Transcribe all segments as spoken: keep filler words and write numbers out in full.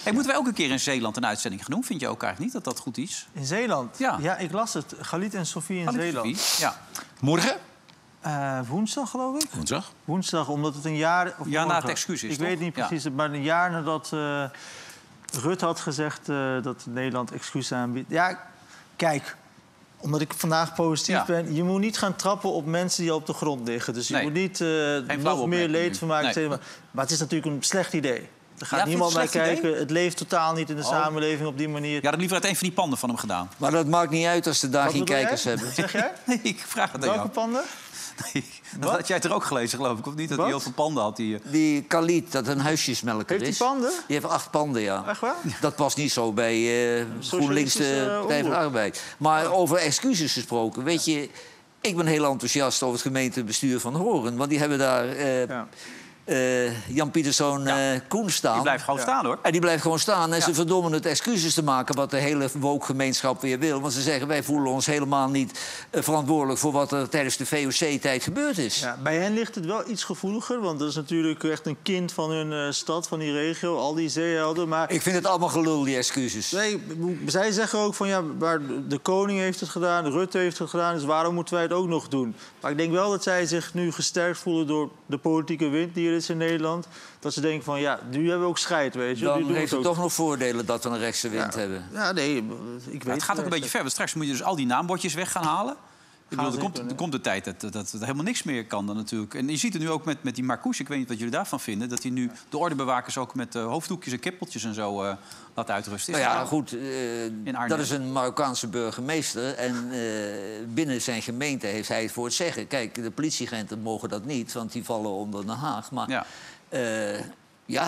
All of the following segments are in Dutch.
Hey, moeten we elke keer in Zeeland een uitzending gaan doen? Vind je ook eigenlijk niet dat dat goed is? In Zeeland? Ja. Ja, ik las het. Galit en Sofie in Galit en Zeeland. Sofie, ja. Morgen? Uh, woensdag, geloof ik. Woensdag? Woensdag, omdat het een jaar... Of ja, na morgen. het excuus is, Ik toch? weet niet precies, ja. Maar een jaar nadat uh, Rutte had gezegd uh, dat Nederland excuus aanbiedt. Ja, kijk, omdat ik vandaag positief ja. ben... je moet niet gaan trappen op mensen die op de grond liggen. Dus je nee. moet niet uh, nog meer leed van maken. Nee. Maar, maar het is natuurlijk een slecht idee. Er gaat ja, niemand naar kijken. Idee? Het leeft totaal niet in de oh. samenleving op die manier. Ja, dat liever uit een van die panden van hem gedaan. Maar dat maakt niet uit als ze daar geen kijkers jij? hebben. Wat zeg jij? Nee, ik vraag het aan jou. Welke panden? Nee, dat had jij het er ook gelezen, geloof ik. Of niet? Dat hij heel veel panden had. Die, uh... die Galit, dat een huisjesmelker is. Heeft die panden? Die heeft acht panden, ja. Echt waar? Dat past niet zo bij uh, GroenLinks de Partij van de Arbeid. Maar over excuses gesproken. Weet je, ik ben heel enthousiast over het gemeentebestuur van Horen. Want die hebben daar... Uh, ja. Uh, Jan Pieterszoon ja. uh, Koen staan. Die blijft gewoon ja. staan, hoor. En die blijft gewoon staan. En ja. ze verdommen het excuses te maken wat de hele woke-gemeenschap weer wil. Want ze zeggen, wij voelen ons helemaal niet uh, verantwoordelijk... voor wat er tijdens de V O C-tijd gebeurd is. Ja, bij hen ligt het wel iets gevoeliger. Want dat is natuurlijk echt een kind van hun uh, stad, van die regio. Al die zeehelden. Maar... Ik vind het allemaal gelul, die excuses. Nee, zij zeggen ook van, ja, maar de koning heeft het gedaan... Rutte heeft het gedaan, dus waarom moeten wij het ook nog doen? Maar ik denk wel dat zij zich nu gesterkt voelen... door de politieke wind die is in Nederland, dat ze denken van ja, nu hebben we ook scheid, weet je. Dan nu heeft het ook... toch nog voordelen dat we een rechtse wind ja. hebben. Ja, nee, ik weet ja, het gaat ook een beetje ver, want straks moet je dus al die naambordjes weg gaan halen. Ik bedoel, er, komt, er komt de tijd dat, dat, dat het helemaal niks meer kan dan natuurlijk. En je ziet het nu ook met, met die Marcouch, ik weet niet wat jullie daarvan vinden... dat hij nu de ordebewakers ook met uh, hoofddoekjes en kippeltjes en zo uh, laat uitrusten. Is nou ja, dat goed, uh, dat is een Marokkaanse burgemeester... en uh, binnen zijn gemeente heeft hij het voor het zeggen. Kijk, de politieagenten mogen dat niet, want die vallen onder Den Haag. Maar ja... Uh, ja...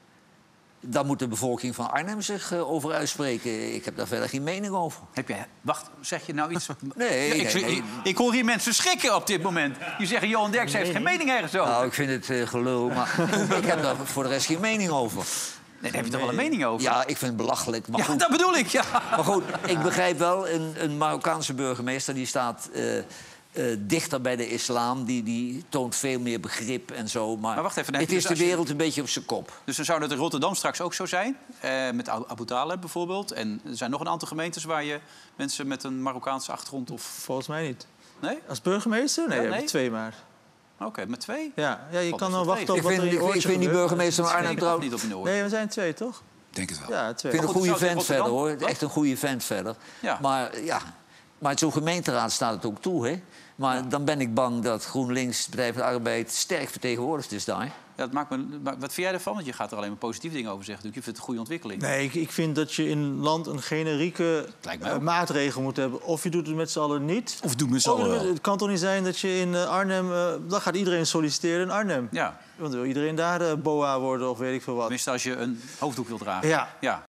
Daar moet de bevolking van Arnhem zich uh, over uitspreken. Ik heb daar verder geen mening over. Heb jij... Wacht, zeg je nou iets... nee, ja, ik, nee, nee. Ik, ik hoor hier mensen schrikken op dit moment. Die zeggen, Johan Derksen nee. heeft geen mening ergens over. Nou, ik vind het uh, gelul, maar ik heb daar voor de rest geen mening over. Nee, daar heb je toch wel een mening over? Ja, ik vind het belachelijk. Maar ja, goed. dat bedoel ik, ja. Maar goed, ik begrijp wel, een, een Marokkaanse burgemeester... die staat... Uh, Uh, dichter bij de islam, die, die toont veel meer begrip en zo. Maar, maar wacht even, het is dus de je... wereld een beetje op zijn kop. Dus dan zou dat in Rotterdam straks ook zo zijn? Uh, met Abu Taleb bijvoorbeeld. En er zijn nog een aantal gemeentes waar je mensen met een Marokkaanse achtergrond... of volgens mij niet. Nee? Als burgemeester? Nee, ja, nee? twee maar. Oké, okay, met twee? Ja, ja je kan dan wachten op wat er in je oortje Ik vind die burgemeester van Arnhem trouw... niet op in de Nee, we zijn twee, toch? Denk het wel. Ja, twee. Ik vind een goede vent verder, hoor. Wat? Echt een goede vent verder. Ja. Maar ja, maar zo'n gemeenteraad staat het ook toe, hè? Maar ja. dan ben ik bang dat GroenLinks, Partij van de Arbeid... sterk vertegenwoordigd is daar. Ja, dat maakt me, wat vind jij ervan? Want je gaat er alleen maar positieve dingen over zeggen. Je vindt het een goede ontwikkeling. Nee, ik, ik vind dat je in een land een generieke uh, maatregel moet hebben. Of je doet het met z'n allen niet. Of doe met z'n allen. Het kan toch niet zijn dat je in uh, Arnhem... Uh, dan gaat iedereen solliciteren in Arnhem. Ja. Want wil iedereen daar uh, boa worden of weet ik veel wat. Tenminste, als je een hoofddoek wil dragen. Ja. ja.